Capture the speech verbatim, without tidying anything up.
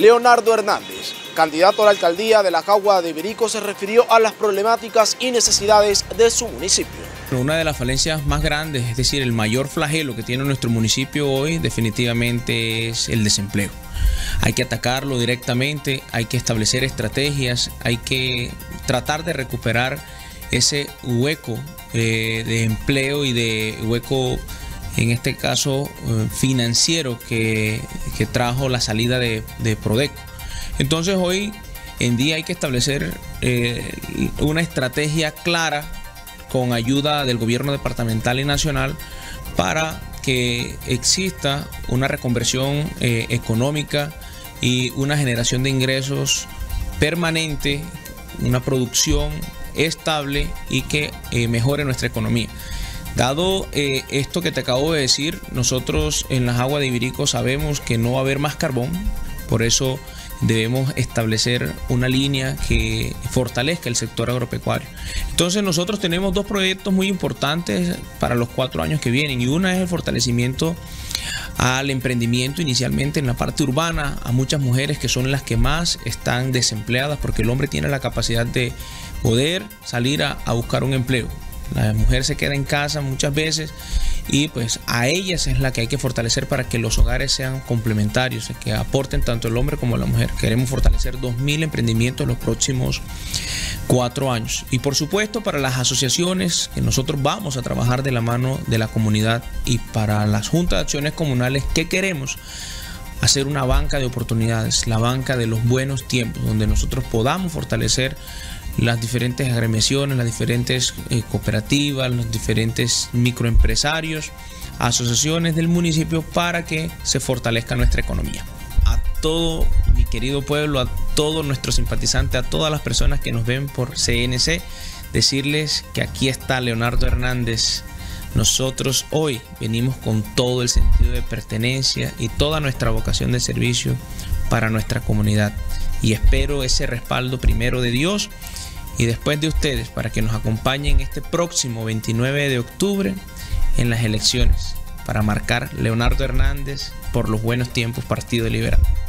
Leonardo Hernández, candidato a la alcaldía de la Jagua de Ibirico, se refirió a las problemáticas y necesidades de su municipio. Una de las falencias más grandes, es decir, el mayor flagelo que tiene nuestro municipio hoy, definitivamente es el desempleo. Hay que atacarlo directamente, hay que establecer estrategias, hay que tratar de recuperar ese hueco eh, de empleo y de hueco, en este caso eh, financiero, que, que trajo la salida de, de Prodeco. Entonces hoy en día hay que establecer eh, una estrategia clara con ayuda del gobierno departamental y nacional para que exista una reconversión eh, económica y una generación de ingresos permanente, una producción estable y que eh, mejore nuestra economía. Dado eh, esto que te acabo de decir, nosotros en la Jagua de Ibirico sabemos que no va a haber más carbón, por eso debemos establecer una línea que fortalezca el sector agropecuario. Entonces nosotros tenemos dos proyectos muy importantes para los cuatro años que vienen, y una es el fortalecimiento al emprendimiento inicialmente en la parte urbana, a muchas mujeres que son las que más están desempleadas, porque el hombre tiene la capacidad de poder salir a, a buscar un empleo. La mujer se queda en casa muchas veces y pues a ellas es la que hay que fortalecer para que los hogares sean complementarios, que aporten tanto el hombre como la mujer. Queremos fortalecer dos mil emprendimientos en los próximos cuatro años. Y por supuesto para las asociaciones, que nosotros vamos a trabajar de la mano de la comunidad, y para las juntas de acciones comunales, que queremos hacer una banca de oportunidades, la banca de los buenos tiempos, donde nosotros podamos fortalecer las diferentes agremiaciones, las diferentes eh, cooperativas, los diferentes microempresarios, asociaciones del municipio, para que se fortalezca nuestra economía. A todo mi querido pueblo, a todos nuestros simpatizantes, a todas las personas que nos ven por C N C, decirles que aquí está Leonardo Hernández. Nosotros hoy venimos con todo el sentido de pertenencia y toda nuestra vocación de servicio para nuestra comunidad, y espero ese respaldo primero de Dios y después de ustedes, para que nos acompañen este próximo veintinueve de octubre en las elecciones, para marcar Leonardo Hernández por los buenos tiempos, Partido Liberal.